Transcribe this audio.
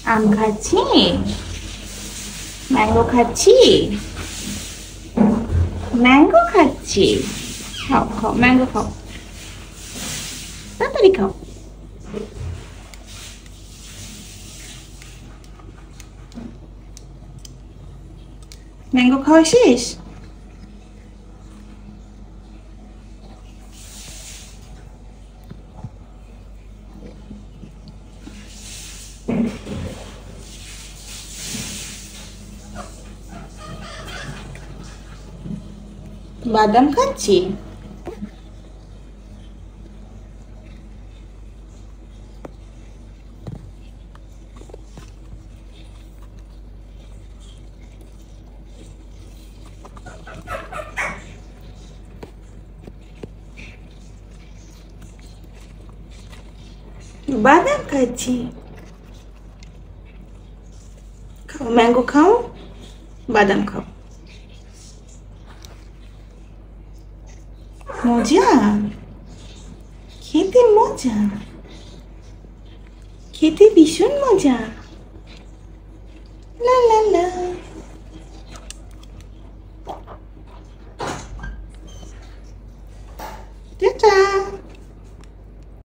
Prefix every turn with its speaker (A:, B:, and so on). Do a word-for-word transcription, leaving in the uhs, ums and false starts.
A: আম খাচ্ছি, ম্যাঙ্গো খাচ্ছি, ম্যাঙ্গো খাচ্ছি। খাও খাও ম্যাঙ্গো খাও, তাড়াতাড়ি খাও। ম্যাঙ্গো খাওয়া শেষ? বাদাম খাচ্ছি। বাদাম খাচ্ছি। খাও ম্যাঙ্গো খাও, বাদাম খাও। মজা, খেতে মজা, খেতে ভীষণ মজা। লা লা লা।